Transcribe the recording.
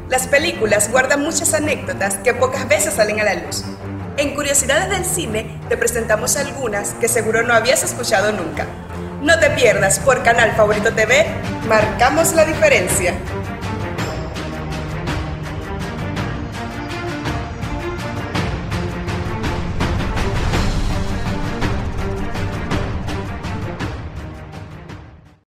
Las películas guardan muchas anécdotas que pocas veces salen a la luz. En Curiosidades del Cine te presentamos algunas que seguro no habías escuchado nunca. No te pierdas por Canal Favorito TV, marcamos la diferencia.